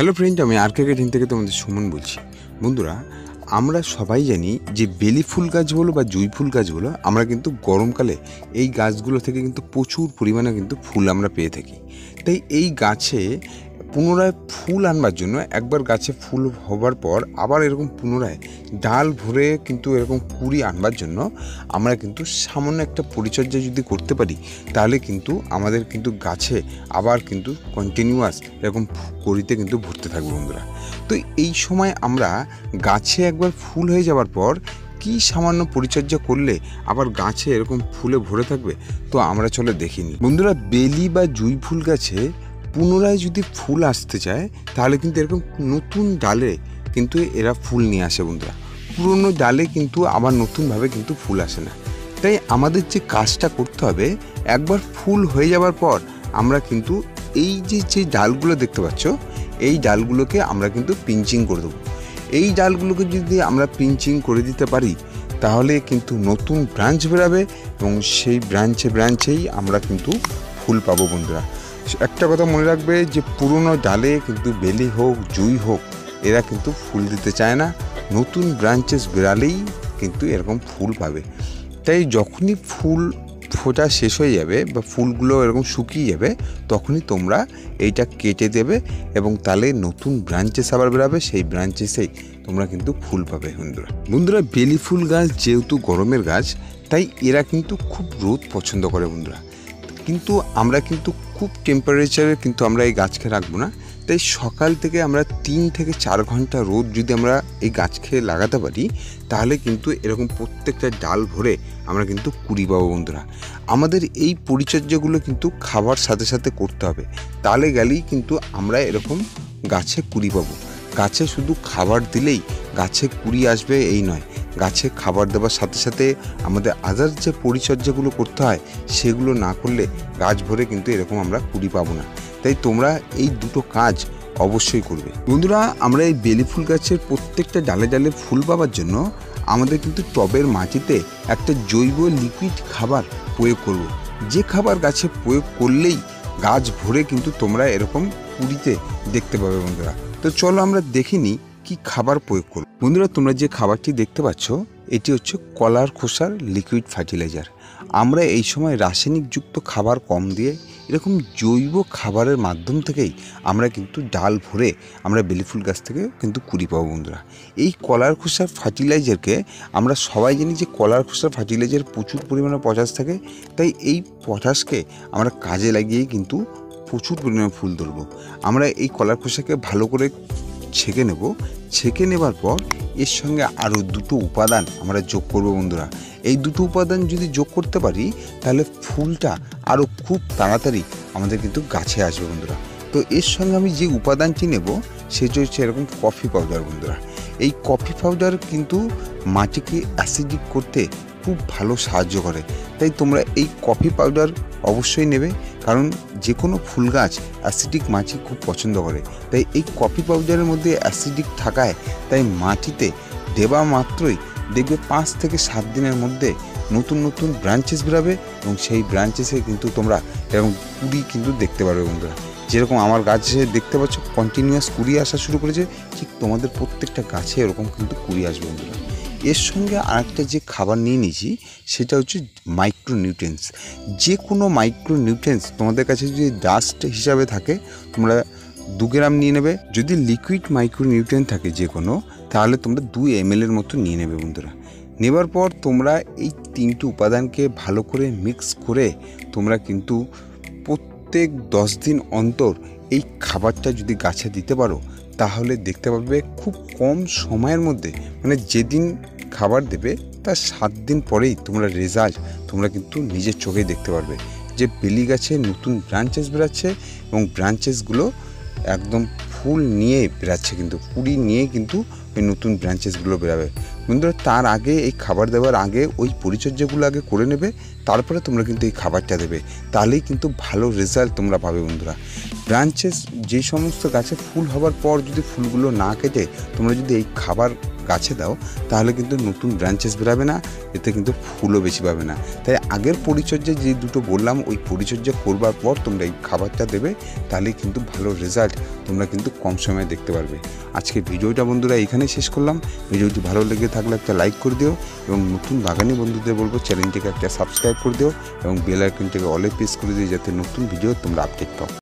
Hello friend, আমি আরকে team থেকে তোমাদের সুমন বলছি। বন্ধুরা, আমরা সবাই জানি যে বেলি ফুল গাছ বলো বা জুঁই ফুল গাছ বলো, আমরা কিন্তু গরমকালে এই গাছগুলো থেকে কিন্তু প্রচুর পরিমাণে কিন্তু ফুল আমরা পেয়ে থাকি। তাই এই গাছে পুনরায় ফুল আনবার জন্য একবার গাছে ফুল হবার পর আবার এরকম পুনরায় ডাল ভরে কিন্তু এরকম কুড়ি আনবার জন্য আমরা কিন্তু সামান্য একটা পরিচর্যা যদি করতে পারি, তাহলে কিন্তু আমাদের কিন্তু গাছে আবার কিন্তু কন্টিনিউয়াস এরকম কড়িতে কিন্তু ভরতে থাকবে বন্ধুরা। তো এই সময় আমরা গাছে একবার ফুল হয়ে যাওয়ার পর কি সামান্য পরিচর্যা করলে আবার গাছে এরকম ফুলে ভরে থাকবে, তো আমরা চলে দেখিনি বন্ধুরা। বেলি বা জুঁই ফুল গাছে পুনরায় যদি ফুল আসতে চায়, তাহলে কিন্তু এরকম নতুন ডালে কিন্তু এরা ফুল নিয়ে আসে বন্ধুরা। পুরনো ডালে কিন্তু আবার নতুনভাবে কিন্তু ফুল আসে না। তাই আমাদের যে কাজটা করতে হবে, একবার ফুল হয়ে যাওয়ার পর আমরা কিন্তু এই যে ডালগুলো দেখতে পাচ্ছ, এই ডালগুলোকে আমরা কিন্তু পিঞ্চিং করে দেবো। এই ডালগুলোকে যদি আমরা পিঞ্চিং করে দিতে পারি, তাহলে কিন্তু নতুন ব্রাঞ্চ বেরাবে এবং সেই ব্রাঞ্চেই আমরা কিন্তু ফুল পাবো বন্ধুরা। একটা কথা মনে রাখবে যে পুরনো ডালে কিন্তু বেলি হোক জুঁই হোক, এরা কিন্তু ফুল দিতে চায় না। নতুন ব্রাঞ্চেস বেরালেই কিন্তু এরকম ফুল পাবে। তাই যখনই ফুল ফোটা শেষ হয়ে যাবে বা ফুলগুলো এরকম শুকিয়ে যাবে, তখনই তোমরা এইটা কেটে দেবে এবং তাহলে নতুন ব্রাঞ্চেস আবার বেরাবে, সেই ব্রাঞ্চেসেই তোমরা কিন্তু ফুল পাবে বন্ধুরা। বেলি ফুল গাছ যেহেতু গরমের গাছ, তাই এরা কিন্তু খুব রোদ পছন্দ করে বন্ধুরা। কিন্তু আমরা কিন্তু খুব টেম্পারেচারে কিন্তু আমরা এই গাছকে রাখবো না। তাই সকাল থেকে আমরা 3 থেকে 4 ঘন্টা রোদ যদি আমরা এই গাছকে লাগাতে পারি, তাহলে কিন্তু এরকম প্রত্যেকটা ডাল ভরে আমরা কিন্তু কুড়ি পাবো বন্ধুরা। আমাদের এই পরিচর্যাগুলো কিন্তু খাবার সাথে সাথে করতে হবে, তাহলে গেলেই কিন্তু আমরা এরকম গাছে কুড়ি পাবো। গাছে শুধু খাবার দিলেই গাছে কুড়ি আসবে এই নয়, গাছে খাবার দেওয়ার সাথে সাথে আমাদের আদার্স যে পরিচর্যাগুলো করতে হয়, সেগুলো না করলে গাছ ভরে কিন্তু এরকম আমরা কুড়ি পাবো না। তাই তোমরা এই দুটো কাজ অবশ্যই করবে বন্ধুরা। আমরা এই বেলি ফুল গাছের প্রত্যেকটা ডালে ডালে ফুল পাওয়ার জন্য আমাদের কিন্তু টবের মাটিতে একটা জৈব লিকুইড খাবার প্রয়োগ করব। যে খাবার গাছে প্রয়োগ করলেই গাছ ভরে কিন্তু তোমরা এরকম কুড়িতে দেখতে পাবে বন্ধুরা। তো চলো আমরা দেখিনি কি খাবার প্রয়োগ করব বন্ধুরা। তোমরা যে খাবারটি দেখতে পাচ্ছ, এটি হচ্ছে কলার খোসার লিকুইড ফার্টিলাইজার। আমরা এই সময় রাসায়নিকযুক্ত খাবার কম দিয়ে এরকম জৈব খাবারের মাধ্যম থেকেই আমরা কিন্তু ডাল ভরে আমরা বেলি ফুল গাছ থেকে কিন্তু কুড়ি পাবো বন্ধুরা। এই কলার খোসার ফার্টিলাইজারকে আমরা সবাই জানি যে কলার খোসার ফার্টিলাইজার প্রচুর পরিমাণে পটাশ থাকে। তাই এই পটাশকে আমরা কাজে লাগিয়েই কিন্তু প্রচুর পরিমাণে ফুল ধরবো। আমরা এই কলার খোসাকে ভালো করে ছেঁকে নেব। ছেঁকে নেবার পর এর সঙ্গে আরও দুটো উপাদান আমরা যোগ করব বন্ধুরা। এই দুটো উপাদান যদি যোগ করতে পারি, তাহলে ফুলটা আরও খুব তাড়াতাড়ি আমাদের কিন্তু গাছে আসবে বন্ধুরা। তো এর সঙ্গে আমি যে উপাদানটি নেব, সেটি হচ্ছে এরকম কফি পাউডার বন্ধুরা। এই কফি পাউডার কিন্তু মাটিকে অ্যাসিডিক করতে খুব ভালো সাহায্য করে। তাই তোমরা এই কফি পাউডার অবশ্যই নেবে, কারণ যে কোনো ফুল গাছ অ্যাসিডিক মাটি খুব পছন্দ করে। তাই এই কফি পাউডারের মধ্যে অ্যাসিডিক থাকায় তাই মাটিতে দেওয়া মাত্রই দেখবে 5 থেকে 7 দিনের মধ্যে নতুন নতুন ব্রাঞ্চেস বেরাবে এবং সেই ব্রাঞ্চেসে কিন্তু তোমরা এরকম কুড়ি কিন্তু দেখতে পারবে বন্ধুরা। যেরকম আমার গাছে দেখতে পাচ্ছ কন্টিনিউয়াস কুড়ি আসা শুরু করেছে, ঠিক তোমাদের প্রত্যেকটা গাছে এরকম কিন্তু কুড়ি আসবে বন্ধুরা। এর সঙ্গে আরেকটা যে খাবার নিয়ে নিয়েছি, সেটা হচ্ছে মাইক্রোনিউট্রিয়েন্টস। যে কোনো মাইক্রোনিউট্রিয়েন্টস তোমাদের কাছে যদি ডাস্ট হিসাবে থাকে, তোমরা 2 গ্রাম নিয়ে নেবে। যদি লিকুইড মাইক্রোনিউট্রিয়েন্ট থাকে যে কোনো, তাহলে তোমরা 2 ml মতো নিয়ে নেবে বন্ধুরা। নেবার পর তোমরা এই 3টে উপাদানকে ভালো করে মিক্স করে তোমরা কিন্তু প্রত্যেক 10 দিন অন্তর এই খাবারটা যদি গাছে দিতে পারো, তাহলে দেখতে পাবে খুব কম সময়ের মধ্যে, মানে যেদিন খাবার দেবে তার 7 দিন পরেই তোমরা রেজাল্ট তোমরা কিন্তু নিজের চোখে দেখতে পারবে যে বেলি গাছে নতুন ব্রাঞ্চেস বেরাচ্ছে এবং ব্রাঞ্চেসগুলো একদম ফুল নিয়ে বেরাচ্ছে, কিন্তু কুড়ি নিয়ে কিন্তু ওই নতুন ব্রাঞ্চেসগুলো বেরাবে বন্ধুরা। তার আগে এই খাবার দেওয়ার আগে ওই পরিচর্যাগুলো আগে করে নেবে, তারপরে তোমরা কিন্তু এই খাবারটা দেবে, তাহলেই কিন্তু ভালো রেজাল্ট তোমরা পাবে বন্ধুরা। ব্রাঞ্চেস যে সমস্ত গাছে ফুল হওয়ার পর যদি ফুলগুলো না কেটে তোমরা যদি এই খাবার গাছে দাও তাহলে কিন্তু নতুন ব্রাঞ্চেস বেরাবে না, এতে কিন্তু ফুলও বেশি পাবে না। তাই আগের পরিচর্যা যে দুটো বললাম ওই পরিচর্যা করবার পর তোমরা এই খাবারটা দেবে, তাহলে কিন্তু ভালো রেজাল্ট তোমরা কিন্তু কম সময়ে দেখতে পারবে। আজকে ভিডিওটা বন্ধুরা এখানেই শেষ করলাম। ভিডিওটি ভালো লেগে থাকলে একটা লাইক করে দিও এবং নতুন বাগানি বন্ধুদের বলবো চ্যানেলটিকে একটা সাবস্ক্রাইব করে দিও এবং বেল আইকনটিকে অলে প্রেস করে দিও যাতে নতুন ভিডিও তোমরা আপডেট পাও।